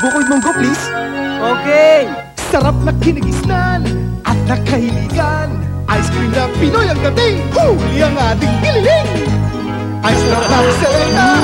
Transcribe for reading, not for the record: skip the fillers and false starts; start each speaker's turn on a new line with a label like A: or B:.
A: Bukod munggo, please.
B: Okay.
A: Sarap na kinigisnan at nakahiligan. Ice cream na Pinoy ang dating. Huli ang ating gililing. Ice drop na selena.